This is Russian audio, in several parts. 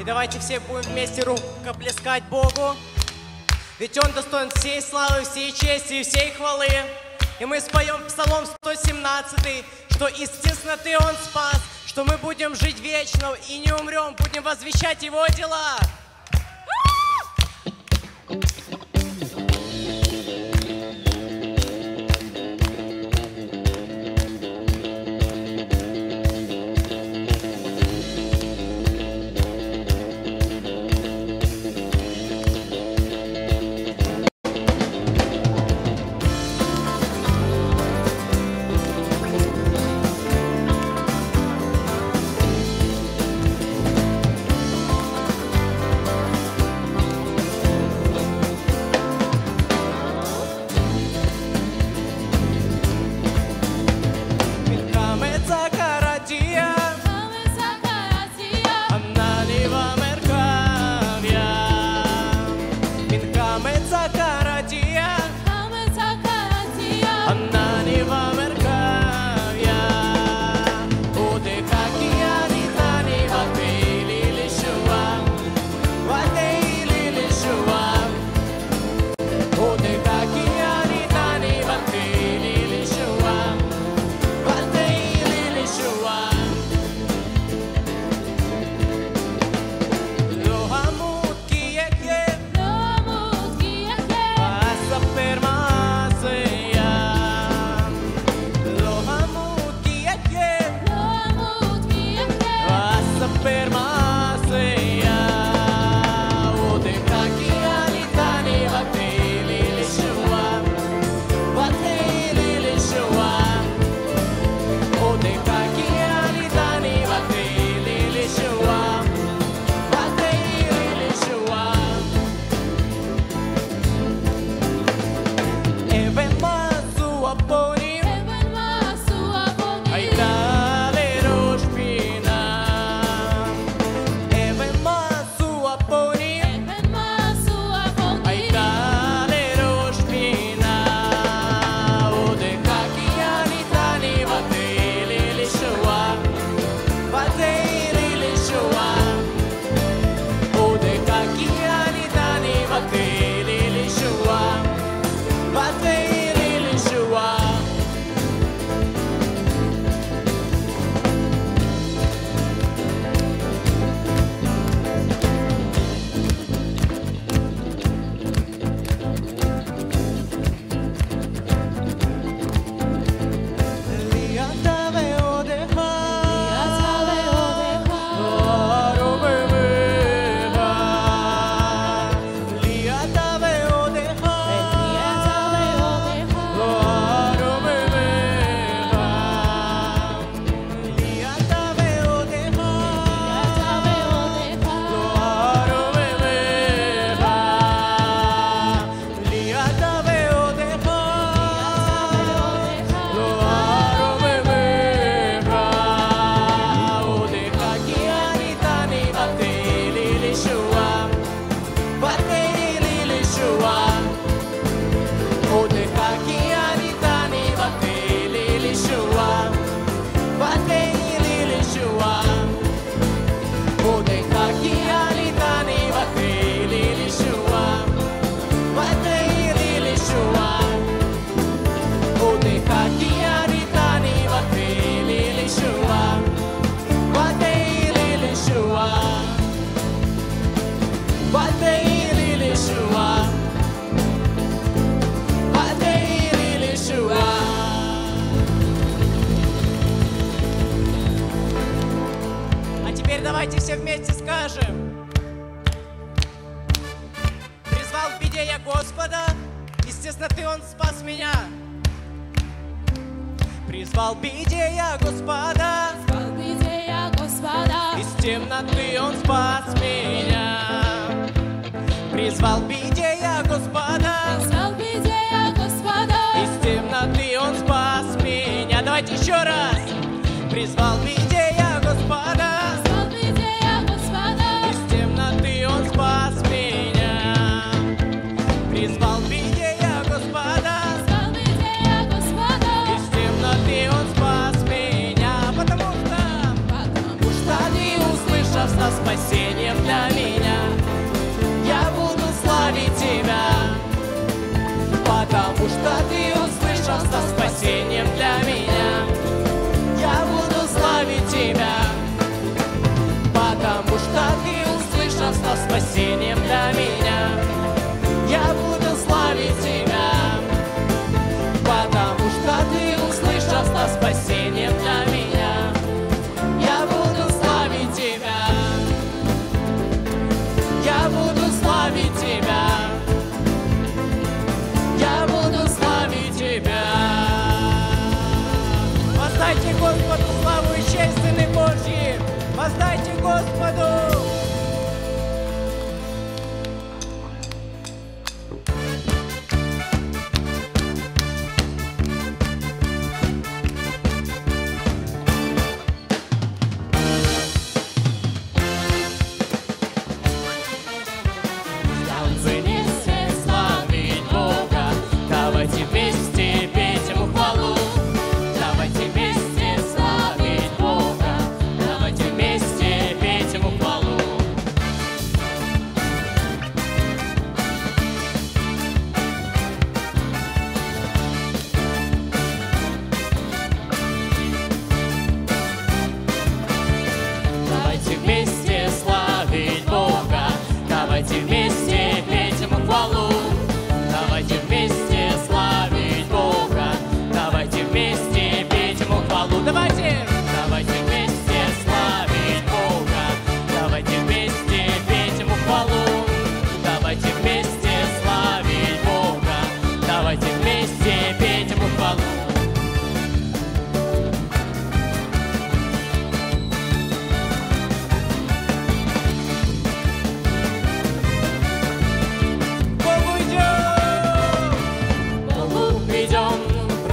И давайте все будем вместе рукоплескать Богу. Ведь Он достоин всей славы, всей чести и всей хвалы. И мы споем Псалом 117, что из тесноты Он спас, что мы будем жить вечно и не умрем, будем возвещать Его дела. Давайте все вместе скажем. Призвал в беде я Господа, из тесноты Он спас меня. Призвал в беде я Господа, из темноты Он спас меня. Призвал в беде я Господа, из темноты Он спас меня. Давайте еще раз. Призвал в беде я Господа, спас меня. Призвал в беде я Господа, из темноты Он спас меня. Потому что Ты, услышав, стал спасением для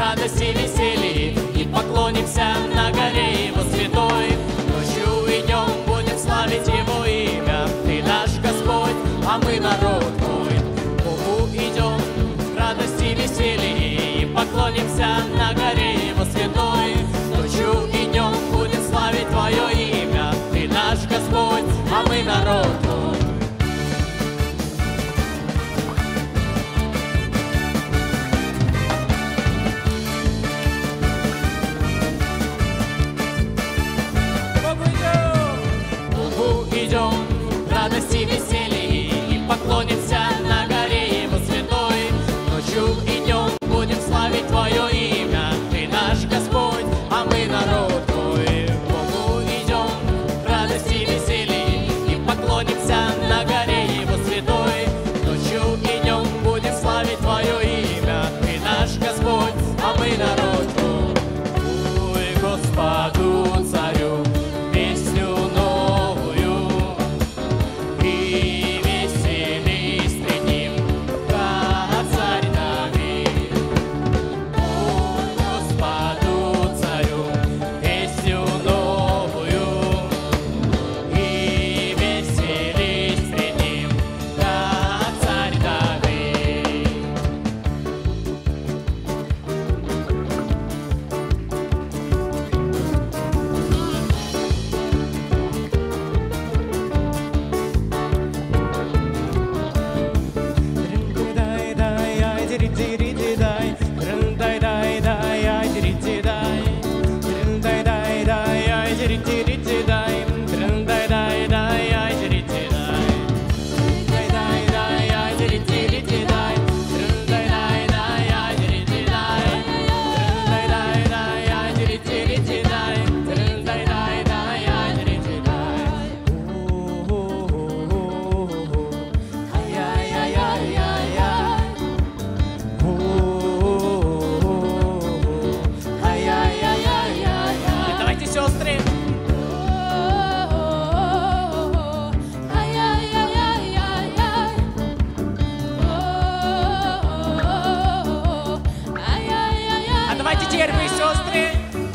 радости и веселье, и поклонимся на горе Его святой. Ночью и днем будем славить Его имя, Ты наш Господь, а мы народ Твой. Богу идем в радости и веселье, и поклонимся на горе Его святой. Ночью и днем будем славить Твое имя, Ты наш Господь, а мы народ Твой. Идем в радости и веселье, и поклонимся на горе Его святой. Ночью и днем будем славить Твое имя, Ты наш Господь, а мы народ Твой. Богу идем в радости и веселье, и поклонимся на горе Его святой. Ночью и днем будем славить Твое имя, Ты наш Господь, а мы народ Твой. Ой, Господу Царю, песню новую, и веселись пред Ним, как Царь Давид. Ой, Господу Царю, песню новую, и веселись пред Ним, как Царь Давид. Давайте, сестры. А давайте теперь вы, сестры.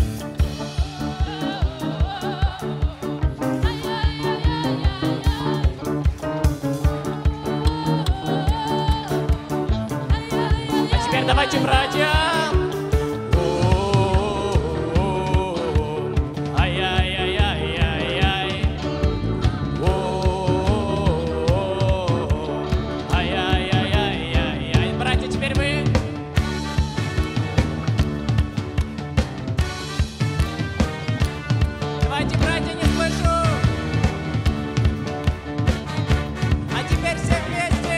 А теперь давайте, братья. Ай-яй-яй-яй-яй-яй. Ай-яй-яй-яй-яй-яй. Братья, теперь вы. Давайте, братья, не слышу. А теперь все вместе.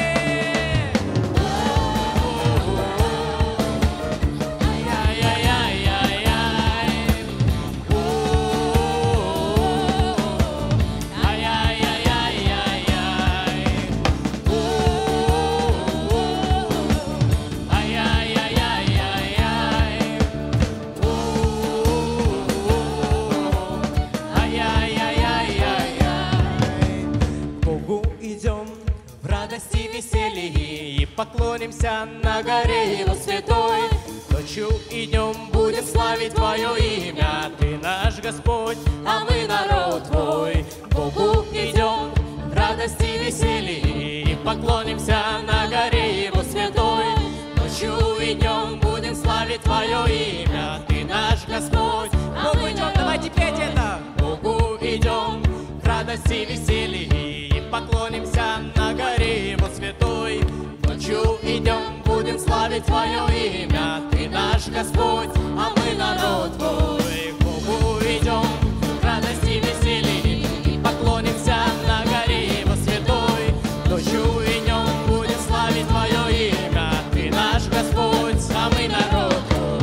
Богу идем в радости и веселье, и поклонимся на горе Его святой. Ночью и днем будем славить Твое имя, Ты наш Господь, а мы народ Твой. Богу идем в радости и веселье, и поклонимся на горе Его святой. Ночью и днем будем славить Твое имя, Ты наш Господь. Богу идем, давайте петь это. Богу идем в радости и веселье, и поклонимся на горе Его святой. Ночью и днем будем славить Твое имя, Ты наш Господь, а мы народ Твой. Богу идем в радости и веселье, и поклонимся на горе Его святой. Ночью и днем будем славить Твое имя, Ты наш Господь, а мы народ Твой.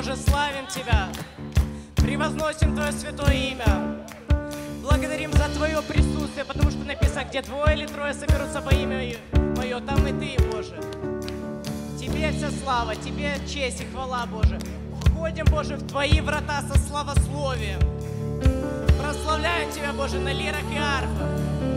Боже, славим Тебя, превозносим Твое святое имя. Благодарим за Твое присутствие, потому что написано, где двое или трое соберутся во имя Мое, там и Ты, Боже. Тебе вся слава, Тебе честь и хвала, Боже. Входим, Боже, в Твои врата со славословием. Прославляем Тебя, Боже, на лирах и арфах.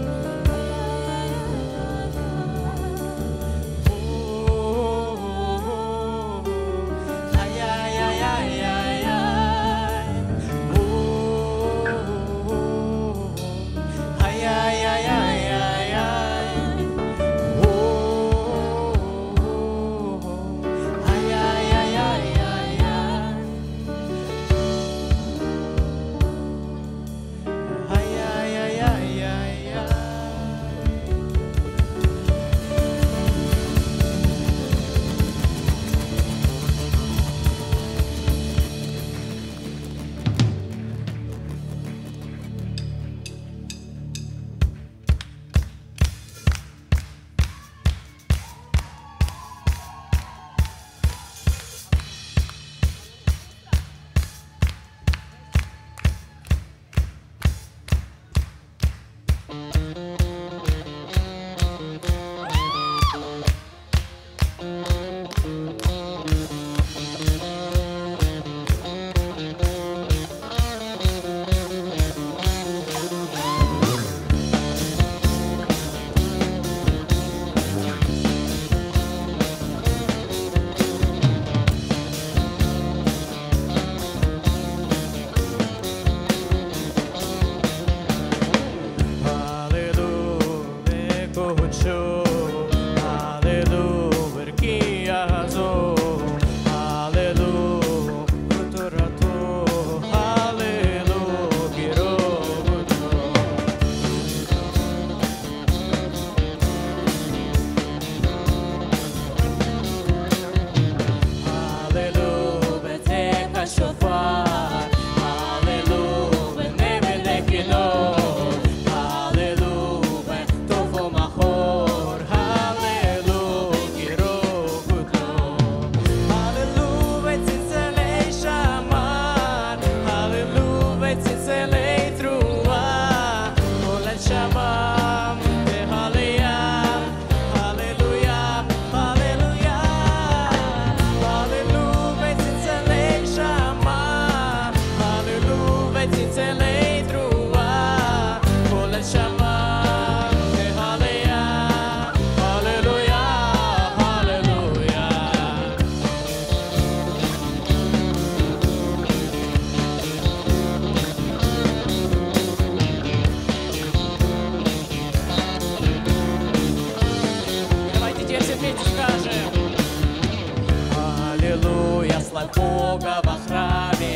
Бога во храме,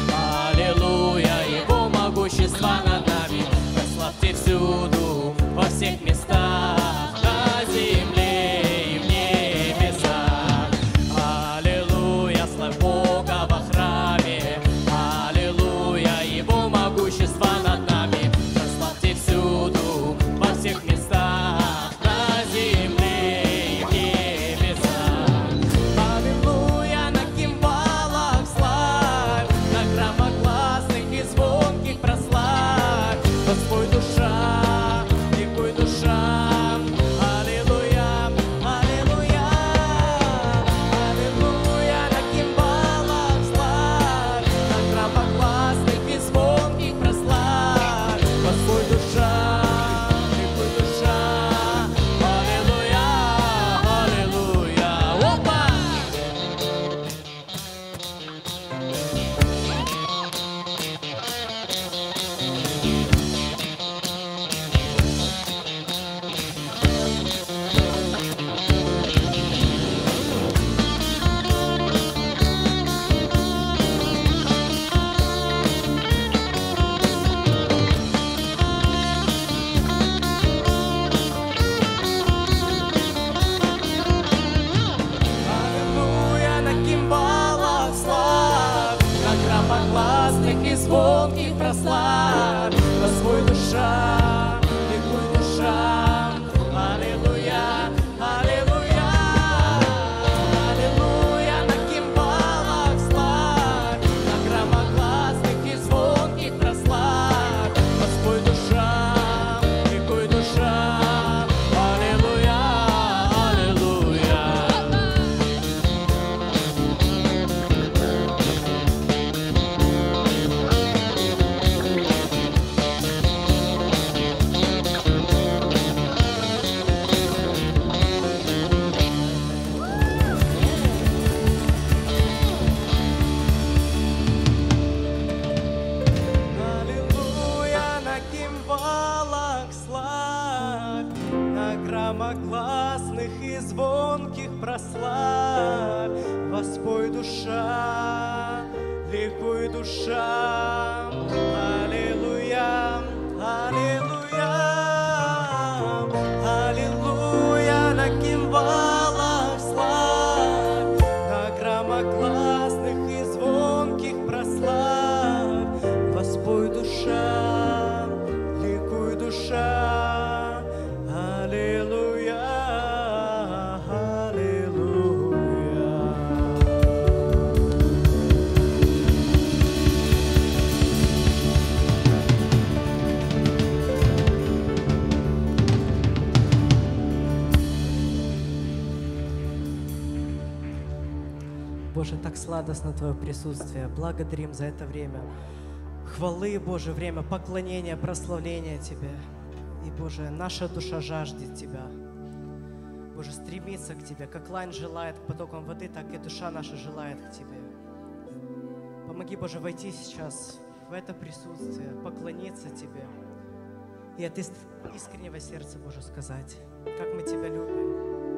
аллилуйя, Его могущество над нами. Прославьте всюду, во всех местах, на земле и в небесах. Аллилуйя, славь Бога во храме, аллилуйя, Его могущество над нами. Прославьте всюду, во всех местах, на земле и в небесах. Аллилуйя, на кимвалах славь, на громогласных и звонких прославь. Господь душа, ликуй душа. громогласных и звонких прославь. Воспой душа, ликуй душа, аллилуйя, аллилуйя, аллилуйя, на кимвалах славь, на громогласных и звонких прославь. Воспой душа, ликуй душа, аллилуйя, аллилуйя. Боже, так сладостно Твое присутствие. Благодарим за это время хвалы, Боже, время поклонения, прославления Тебе. И, Боже, наша душа жаждет Тебя. Боже, стремится к Тебе. Как лань желает к потокам воды, так и душа наша желает к Тебе. Помоги, Боже, войти сейчас в это присутствие, поклониться Тебе. И от искреннего сердца, Боже, сказать, как мы Тебя любим.